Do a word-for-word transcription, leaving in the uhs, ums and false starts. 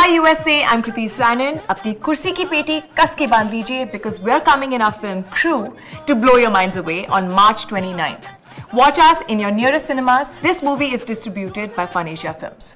Hi U S A, I'm Kriti Sanon. अपनी कुर्सी की पेटी कस के बांध लीजिए because we're coming in our film Crew to blow your minds away on March twenty-ninth. Watch us in your nearest cinemas. This movie is distributed by FunAsia Films.